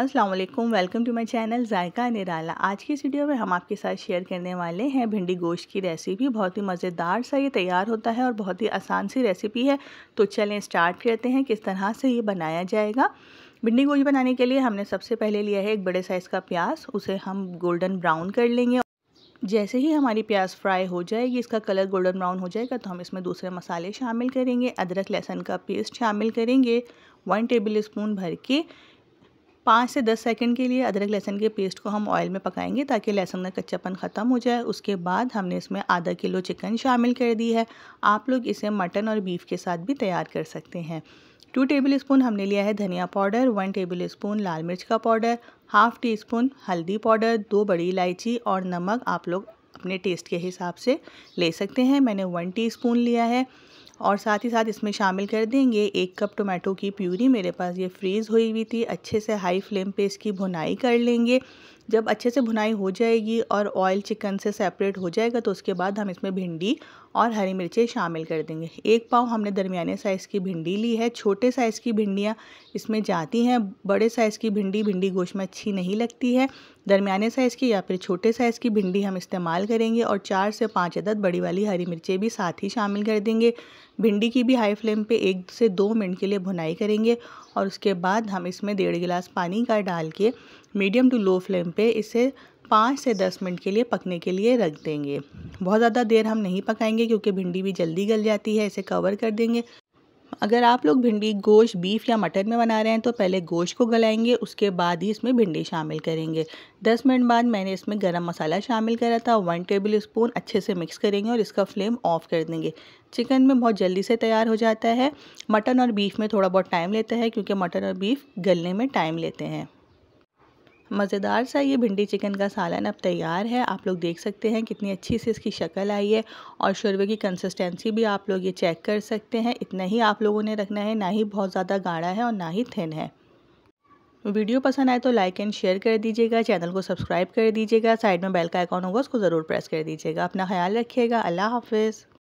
अस्सलाम वालेकुम, welcome to my channel Zaika Nirala. आज की इस वीडियो में हम आपके साथ शेयर करने वाले हैं भिंडी गोश्त की रेसिपी। बहुत ही मज़ेदार सा ये तैयार होता है और बहुत ही आसान सी रेसिपी है। तो चलें स्टार्ट करते हैं किस तरह से ये बनाया जाएगा। भिंडी गोश्त बनाने के लिए हमने सबसे पहले लिया है एक बड़े साइज़ का प्याज। उसे हम गोल्डन ब्राउन कर लेंगे। जैसे ही हमारी प्याज फ्राई हो जाएगी, इसका कलर गोल्डन ब्राउन हो जाएगा, तो हम इसमें दूसरे मसाले शामिल करेंगे। अदरक लहसुन का पेस्ट शामिल करेंगे 1 टेबल स्पून भर के। 5 से 10 सेकंड के लिए अदरक लहसुन के पेस्ट को हम ऑयल में पकाएंगे ताकि लहसुन का कच्चापन ख़त्म हो जाए। उसके बाद हमने इसमें आधा किलो चिकन शामिल कर दी है। आप लोग इसे मटन और बीफ के साथ भी तैयार कर सकते हैं। 2 टेबल स्पून हमने लिया है धनिया पाउडर, 1 टेबल स्पून लाल मिर्च का पाउडर, हाफ़ टी स्पून हल्दी पाउडर, 2 बड़ी इलायची और नमक आप लोग अपने टेस्ट के हिसाब से ले सकते हैं। मैंने 1 टीस्पून लिया है। और साथ ही साथ इसमें शामिल कर देंगे 1 कप टोमेटो की प्यूरी। मेरे पास ये फ्रीज़ हुई हुई थी। अच्छे से हाई फ्लेम पे इसकी भुनाई कर लेंगे। जब अच्छे से भुनाई हो जाएगी और ऑयल चिकन से सेपरेट हो जाएगा, तो उसके बाद हम इसमें भिंडी और हरी मिर्चें शामिल कर देंगे। 1 पाव हमने दरमियाने साइज़ की भिंडी ली है। छोटे साइज़ की भिंडियाँ इसमें जाती हैं। बड़े साइज़ की भिंडी गोश्त में अच्छी नहीं लगती है। दरमियाने साइज़ की या फिर छोटे साइज़ की भिंडी हम इस्तेमाल करेंगे। और 4 से 5 अदद बड़ी वाली हरी मिर्चें भी साथ ही शामिल कर देंगे। भिंडी की भी हाई फ्लेम पे 1 से 2 मिनट के लिए भुनाई करेंगे। और उसके बाद हम इसमें 1.5 गिलास पानी का डाल के मीडियम टू लो फ्लेम पे इसे 5 से 10 मिनट के लिए पकने के लिए रख देंगे। बहुत ज़्यादा देर हम नहीं पकाएंगे क्योंकि भिंडी भी जल्दी गल जाती है। इसे कवर कर देंगे। अगर आप लोग भिंडी गोश्त बीफ या मटन में बना रहे हैं तो पहले गोश्त को गलाएंगे, उसके बाद ही इसमें भिंडी शामिल करेंगे। 10 मिनट बाद मैंने इसमें गरम मसाला शामिल करा था 1 टेबल स्पून। अच्छे से मिक्स करेंगे और इसका फ्लेम ऑफ कर देंगे। चिकन में बहुत जल्दी से तैयार हो जाता है। मटन और बीफ में थोड़ा बहुत टाइम लेता है क्योंकि मटन और बीफ गलने में टाइम लेते हैं। मज़ेदार सा ये भिंडी चिकन का सालन अब तैयार है। आप लोग देख सकते हैं कितनी अच्छी से इसकी शक्ल आई है। और शोरबे की कंसिस्टेंसी भी आप लोग ये चेक कर सकते हैं। इतना ही आप लोगों ने रखना है, ना ही बहुत ज़्यादा गाढ़ा है और ना ही थिन है। वीडियो पसंद आए तो लाइक एंड शेयर कर दीजिएगा। चैनल को सब्सक्राइब कर दीजिएगा। साइड में बेल का आइकॉन होगा, उसको ज़रूर प्रेस कर दीजिएगा। अपना ख्याल रखिएगा। अल्लाह हाफिज़।